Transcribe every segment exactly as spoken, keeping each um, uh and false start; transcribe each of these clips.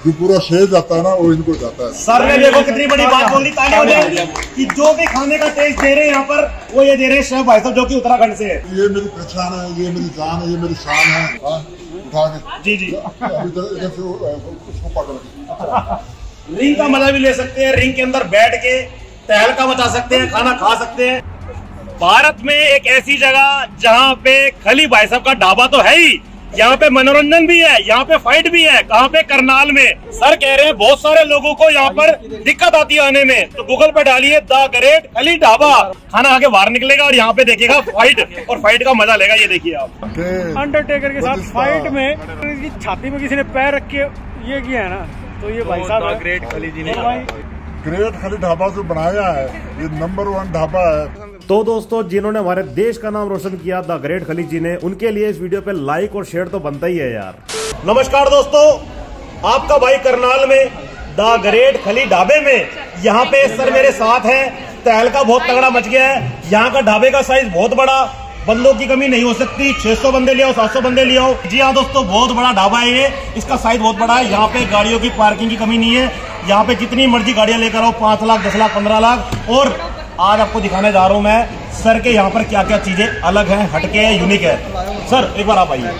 जो पूरा शेर जाता है ना वो इनको जाता है। सर ने देखो कितनी बड़ी बात बोल दी ताली बजा कि जो भी खाने का टेस्ट दे रहे हैं यहाँ पर वो ये दे रहे हैं शेफ भाई साहब जो कि उत्तराखंड से है। ये मेरी पहचान है, ये मेरी जान है, ये मेरी शान है। उठा के जी जी इधर से उसको पकड़ के रिंग का मजा भी ले सकते हैं, रिंग के अंदर बैठ के तहलका मचा सकते हैं, खाना खा सकते हैं। भारत में एक ऐसी जगह जहाँ पे खली भाई साहब का ढाबा तो है ही, यहाँ पे मनोरंजन भी है, यहाँ पे फाइट भी है। कहाँ पे? करनाल में। सर कह रहे हैं बहुत सारे लोगों को यहाँ पर दिक्कत आती है आने में, तो गूगल पे डालिए द ग्रेट खली ढाबा, खाना आके बाहर निकलेगा और यहाँ पे देखिएगा फाइट, और फाइट का मजा लेगा। ये देखिए आप अंडरटेकर के साथ फाइट में इसकी छाती में किसी ने पैर रख के ये किया है ना, तो ये भाई साहब ग्रेट खली जी ने ग्रेट खली ढाबा जो बनाया है ये नंबर वन ढाबा है। तो दोस्तों जिन्होंने हमारे देश का नाम रोशन किया द ग्रेट खली जी ने, उनके लिए इस वीडियो पे लाइक और शेयर तो बनता ही है यार। नमस्कार दोस्तों, आपका भाई करनाल में द ग्रेट खली ढाबे में, यहाँ पे सर मेरे साथ है। तहलका बहुत तगड़ा मच गया है। यहाँ का ढाबे का साइज बहुत बड़ा, बंदों की कमी नहीं हो सकती। छह सौ बंदे ले आओ, सात सौ बंदे ले आओ। जी हाँ दोस्तों, बहुत बड़ा ढाबा है ये, इसका साइज बहुत बड़ा है। यहाँ पे गाड़ियों की पार्किंग की कमी नहीं है। यहाँ पे जितनी मर्जी गाड़ियां लेकर आओ, पांच लाख दस लाख पंद्रह लाख। और आज आपको दिखाने जा रहा हूँ मैं सर के यहाँ पर क्या क्या चीजें अलग हैं, हटके है, यूनिक है। सर एक बार आप आइए।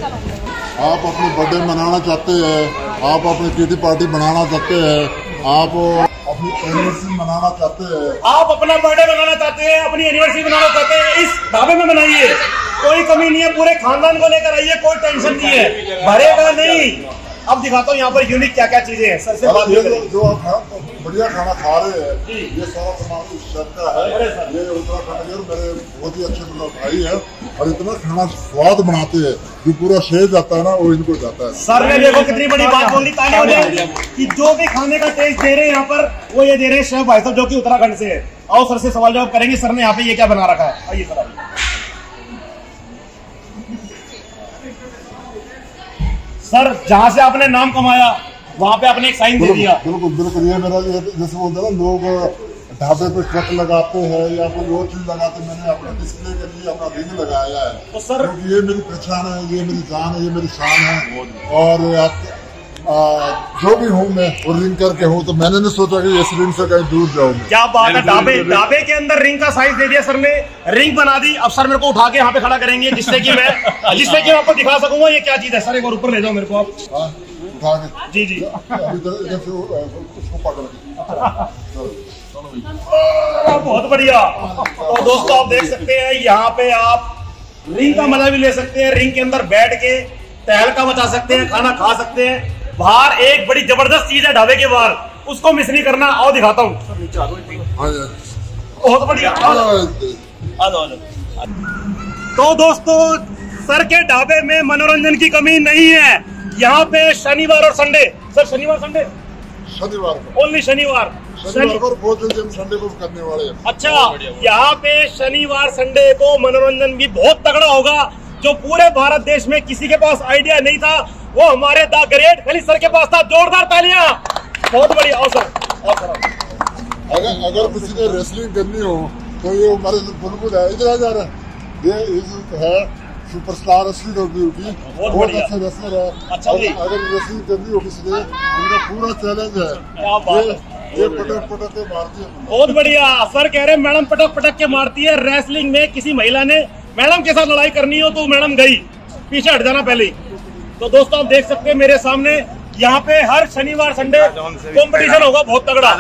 आप अपनी बर्थडे मनाना चाहते हैं, आप अपनी किटी पार्टी बनाना चाहते हैं, आप अपनी एनिवर्सरी मनाना चाहते हैं, आप अपना बर्थडे बनाना चाहते हैं, अपनी एनिवर्सरी बनाना चाहते हैं, इस ढाबे में बनाइए। कोई कमी नहीं है, पूरे खानदान को लेकर आइए, कोई टेंशन नहीं है, भरेगा नहीं। अब दिखाता हूँ यहाँ पर यूनिक क्या क्या चीजें हैं। सर से बात ये जो आप बढ़िया खाना खा रहे हैं ये सारा सामान इस शेफ का है। ये उत्तराखंड के मेरे बहुत ही अच्छे मतलब भाई है और इतना खाना स्वाद बनाते हैं जो पूरा शेर जाता है ना वो इनको जाता है। सर ने देखो कितनी बड़ी बात बोल दी ताली बजा कि जो भी खाने का टेस्ट दे रहे हैं यहाँ पर वो ये दे रहे हैं शेफ भाई साहब जो कि उत्तराखंड से है। आओ सर से सवाल जवाब करेंगे। सर ने यहाँ पे ये क्या बना रखा है, आइए सर। सर जहाँ से आपने नाम कमाया वहाँ पे आपने एक साइन दे दिया। बिल्कुल बिल्कुल, ये मेरा जैसे बोलते हैं ना लोग ढाबे पे ट्रक लगाते हैं या कोई और चीज लगाते हैं, मैंने अपने डिस्प्ले के लिए अपना रिंग लगाया है। तो सर क्योंकि ये मेरी पहचान है, ये मेरी जान है, ये मेरी शान है। और आप आ, जो भी हूँ मैं और रिंग करके हूँ, तो मैंने नहीं सोचा कि इस रिंग से कहीं दूर जाऊँ। क्या बात है, ढाबे ढाबे के अंदर रिंग का साइज दे दिया सर ने, रिंग बना दी। अब सर मेरे को उठा के यहाँ पे खड़ा करेंगे जिससे कि मैं जिससे कि मैं आपको दिखा सकूंगा ये क्या चीज है। सर एक बार ऊपर ले जाओ मेरे को आप। उठा के जी जी इधर से उसको पकड़ के बहुत बढ़िया। तो दोस्तों आप देख सकते हैं यहाँ पे आप रिंग का मजा भी ले सकते हैं, रिंग के अंदर बैठ के तहलका मचा सकते हैं, खाना खा सकते हैं। बाहर एक बड़ी जबरदस्त चीज है ढाबे के बाहर, उसको मिस नहीं करना। आओ दिखाता हूँ। बहुत बढ़िया। तो दोस्तों सर के ढाबे में मनोरंजन की कमी नहीं है। यहाँ पे शनिवार और संडे, सर शनिवार संडे शनिवार को ओनली शनिवार शनिवार को बहुत जल्दी हम संडे को करने वाले हैं। अच्छा, यहाँ पे शनिवार संडे को मनोरंजन भी बहुत तगड़ा होगा, जो पूरे भारत देश में किसी के पास आइडिया नहीं था वो हमारे द ग्रेट खली सर के पास था। जोरदार तालियां। बहुत बढ़िया। आओ सर, आओ सर। अगर अगर किसी ने रेसलिंग करनी हो तो ये हमारे बुलबुल है, इधर आ जा रहा है। ये है सुपरस्टार असली की, बहुत अच्छे रेसलर है। अच्छा जी। अगर रेसलिंग करनी हो किसी ने, उनका पूरा चैलेंज है। क्या बात है, ये पटक पटक के मारती है। बहुत बढ़िया। सर कह रहे हैं मैडम पटक पटक के मारती है। रेसलिंग में किसी महिला ने मैडम के साथ लड़ाई करनी हो तो मैडम गई, पीछे हट जाना पहले। तो दोस्तों आप देख सकते हैं मेरे सामने यहाँ पे हर शनिवार संडे कंपटीशन होगा बहुत तगड़ा।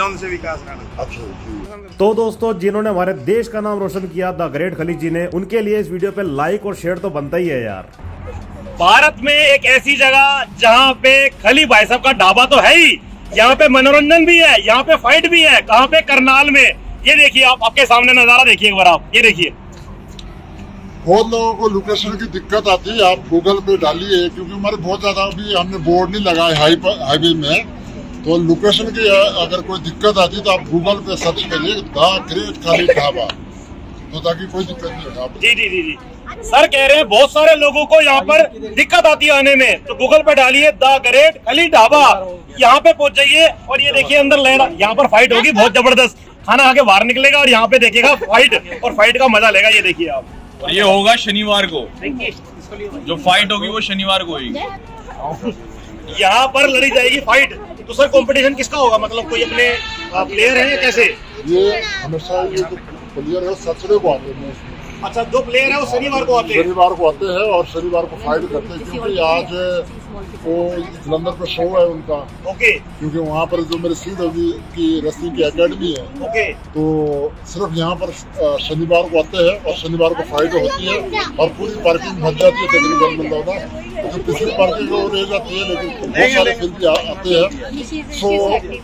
तो दोस्तों जिन्होंने हमारे देश का नाम रोशन किया द ग्रेट खली जी ने, उनके लिए इस वीडियो पे लाइक और शेयर तो बनता ही है यार। भारत में एक ऐसी जगह जहाँ पे खली भाई साहब का ढाबा तो है ही, यहाँ पे मनोरंजन भी है, यहाँ पे फाइट भी है। कहाँ पे? करनाल में। ये देखिए आप, आपके सामने नजारा देखिए एक बार आप, ये देखिए। बहुत लोगों को लोकेशन की दिक्कत आती है, आप गूगल पे डालिए, क्योंकि हमारे बहुत ज्यादा अभी हमने बोर्ड नहीं लगाए हाईवे में, तो लोकेशन की अगर कोई दिक्कत आती है तो आप गूगल पे सर्च करिए द ग्रेट खली ढाबा, तो ताकि कोई दिक्कत नहीं हो। जी जी जी जी। सर कह रहे हैं बहुत सारे लोगों को यहाँ पर दिक्कत आती है आने में, तो गूगल पे डालिए द ग्रेट खली ढाबा, यहाँ पे पहुंच जाइए। और ये देखिए अंदर लेना, यहाँ पर फाइट होगी बहुत जबरदस्त, खाना आके बाहर निकलेगा और यहाँ पे देखिएगा फाइट, और फाइट का मजा लेगा। ये देखिए आप। और ये होगा शनिवार को, जो फाइट होगी वो शनिवार को होगी। यहाँ पर लड़ी जाएगी फाइट। तो सर कंपटीशन किसका होगा, मतलब कोई अपने प्लेयर है या कैसे? ये हमेशा ये जो प्लेयर है सैटरडे को आते हैं। अच्छा, जो प्लेयर है वो शनिवार को आते हैं? शनिवार को आते हैं और शनिवार को फाइट करते हैं, क्योंकि आज वो जलंधर पे शो है उनका। ओके। क्योंकि वहाँ पर जो मेरे सी डब्ल्यू की रेसलिंग की एकेडमी है। ओके। तो सिर्फ यहाँ पर शनिवार को आते हैं और शनिवार को फाइट होती है और पूरी पार्किंग भर जाती है तकरीबन, मतलब ना जो पिछली पार्किंग वो रह जाती है, लेकिन बहुत सारे फिर भी आते हैं। सो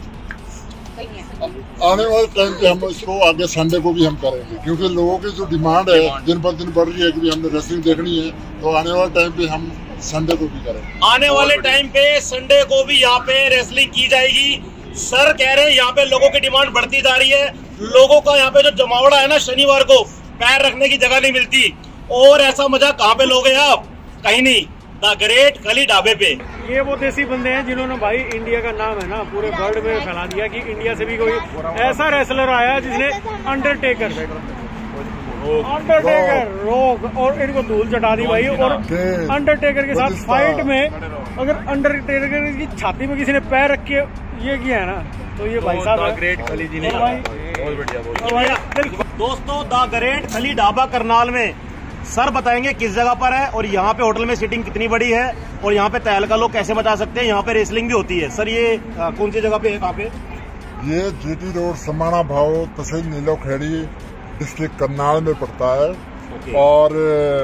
आने वाले टाइम पे हम इसको आगे संडे को भी हम करेंगे, क्योंकि लोगों की जो डिमांड है दिन पर दिन बढ़ रही है कि भी हमने रेसलिंग देखनी है। तो आने वाले टाइम पे हम संडे को भी करेंगे। आने वाले टाइम पे संडे को भी यहाँ पे रेसलिंग की जाएगी। सर कह रहे हैं यहाँ पे लोगों की डिमांड बढ़ती जा रही है। लोगों का यहाँ पे जो जमावड़ा है ना, शनिवार को पैर रखने की जगह नहीं मिलती। और ऐसा मजा कहाँ पे लोगे आप? कहीं नहीं, द ग्रेट खली ढाबे पे। ये वो देसी बंदे हैं जिन्होंने भाई इंडिया का नाम है ना पूरे वर्ल्ड में फैला दिया कि इंडिया से भी कोई ऐसा रेसलर आया जिसने अंडरटेकर अंडरटेकर रोग और इनको धूल चटा दी भाई। और अंडरटेकर के साथ फाइट में अगर अंडरटेकर की छाती में किसी ने पैर रख के ये किया है ना, तो ये भाई साहब ग्रेट खली जी ने बहुत बढ़िया। दोस्तों, द ग्रेट खली ढाबा करनाल में सर बताएंगे किस जगह पर है और यहाँ पे होटल में सीटिंग कितनी बड़ी है और यहाँ पे तहलका लोग कैसे बचा सकते हैं। यहाँ पे रेसलिंग भी होती है। सर ये आ, कौन सी जगह पे है, कहाँ पे? ये जीटी रोड समाना भाव तहसील नीलोखेड़ी डिस्ट्रिक्ट करनाल में पड़ता है। और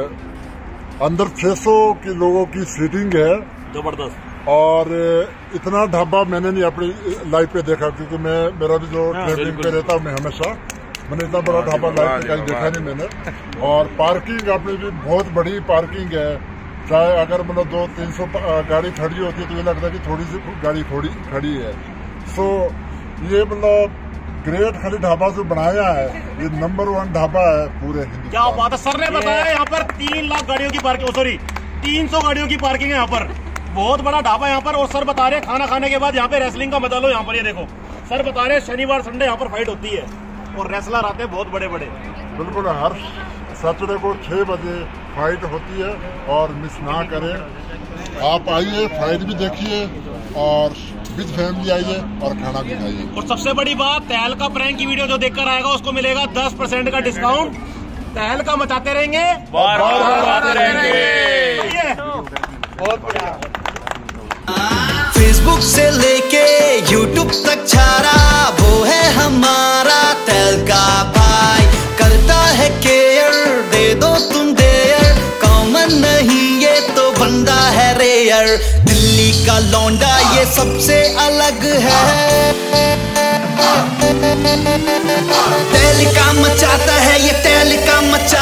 अंदर छह सौ के लोगों की सीटिंग है। जबरदस्त। और इतना ढाबा मैंने नहीं अपनी लाइफ पे देखा, क्योंकि मैं मेरा भी जो ट्रेवलिंग पे रहता हूँ मैं हमेशा, मैंने इतना बड़ा ढाबा लाइफ में कहीं देखा नहीं मैंने। और पार्किंग अपनी भी बहुत बड़ी पार्किंग है। चाहे अगर मतलब दो तीन सौ गाड़ी खड़ी होती है तो ये लगता है कि थोड़ी सी गाड़ी थोड़ी खड़ी है। सो ये मतलब ग्रेट खली ढाबा जो बनाया है ये नंबर वन ढाबा है पूरे हिंदुस्तान। क्या बात है। सर ने बताया यहाँ पर तीन लाख गाड़ियों की पार्किंग, सॉरी तीन सौ गाड़ियों की पार्किंग है यहाँ पर। बहुत बड़ा ढाबा यहाँ पर। और सर बता रहे खाना खाने के बाद यहाँ पे रेसलिंग का मजा लो। यहाँ पर ये देखो, सर बता रहे शनिवार संडे यहाँ पर फाइट होती है और रेसलर आते हैं बहुत बड़े बड़े। बिल्कुल, हर सैटरडे को छह बजे फाइट होती है और मिस ना करें। आप आइए, फाइट भी देखिए और विद फैमिली आइए और खाना भी खाइए। और सबसे बड़ी बात, तहलका प्रैंक की वीडियो जो देखकर आएगा उसको मिलेगा दस परसेंट का डिस्काउंट। तहलका मचाते रहेंगे, बार बार आते रहेंगे। बहुत बढ़िया। फेसबुक से लेके यूट्यूब तक छारा वो है हमारा तहलका भाई। करता है केयर, दे दो तुम देयर। कॉमन नहीं ये तो बंदा है रेयर। दिल्ली का लौंडा ये सबसे अलग है। तहलका मचाता है ये, तहलका मचा